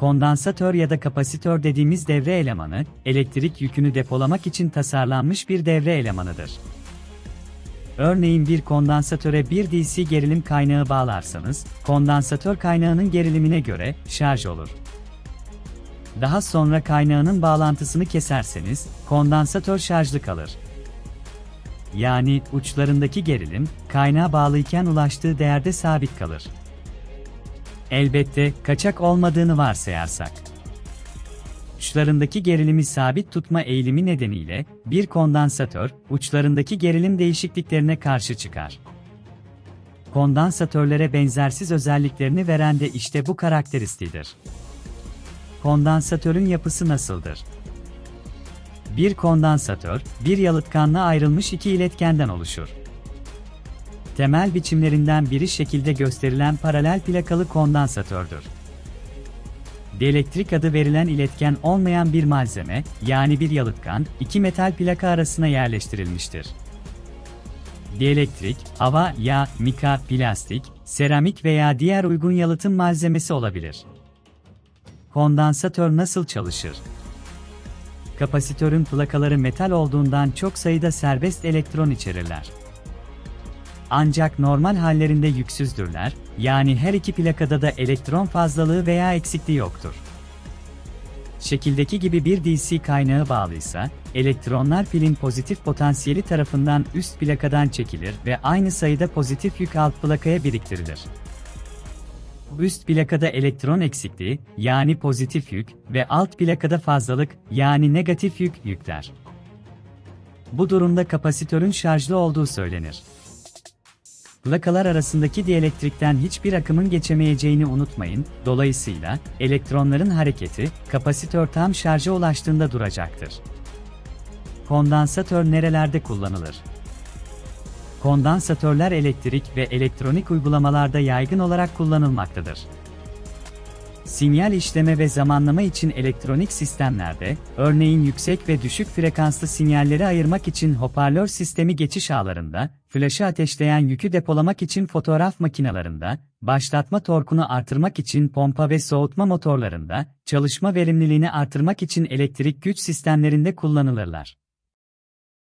Kondansatör ya da kapasitör dediğimiz devre elemanı, elektrik yükünü depolamak için tasarlanmış bir devre elemanıdır. Örneğin bir kondansatöre bir DC gerilim kaynağı bağlarsanız, kondansatör kaynağının gerilimine göre şarj olur. Daha sonra kaynağının bağlantısını keserseniz, kondansatör şarjlı kalır. Yani uçlarındaki gerilim, kaynağa bağlıyken ulaştığı değerde sabit kalır. Elbette, kaçak olmadığını varsayarsak. Uçlarındaki gerilimi sabit tutma eğilimi nedeniyle, bir kondansatör, uçlarındaki gerilim değişikliklerine karşı çıkar. Kondansatörlere benzersiz özelliklerini veren de işte bu karakteristiğidir. Kondansatörün yapısı nasıldır? Bir kondansatör, bir yalıtkanla ayrılmış iki iletkenden oluşur. Temel biçimlerinden biri şekilde gösterilen paralel plakalı kondansatördür. Dielektrik adı verilen iletken olmayan bir malzeme, yani bir yalıtkan, iki metal plaka arasına yerleştirilmiştir. Dielektrik, hava, yağ, mika, plastik, seramik veya diğer uygun yalıtım malzemesi olabilir. Kondansatör nasıl çalışır? Kapasitörün plakaları metal olduğundan çok sayıda serbest elektron içerirler. Ancak normal hallerinde yüksüzdürler, yani her iki plakada da elektron fazlalığı veya eksikliği yoktur. Şekildeki gibi bir DC kaynağı bağlıysa, elektronlar pilin pozitif potansiyeli tarafından üst plakadan çekilir ve aynı sayıda pozitif yük alt plakaya biriktirilir. Üst plakada elektron eksikliği, yani pozitif yük ve alt plakada fazlalık, yani negatif yük yükler. Bu durumda kapasitörün şarjlı olduğu söylenir. Plakalar arasındaki dielektrikten hiçbir akımın geçemeyeceğini unutmayın, dolayısıyla, elektronların hareketi, kapasitör tam şarja ulaştığında duracaktır. Kondansatör nerelerde kullanılır? Kondansatörler elektrik ve elektronik uygulamalarda yaygın olarak kullanılmaktadır. Sinyal işleme ve zamanlama için elektronik sistemlerde, örneğin yüksek ve düşük frekanslı sinyalleri ayırmak için hoparlör sistemi geçiş ağlarında, flaşı ateşleyen yükü depolamak için fotoğraf makinelerinde, başlatma torkunu artırmak için pompa ve soğutma motorlarında, çalışma verimliliğini artırmak için elektrik güç sistemlerinde kullanılırlar.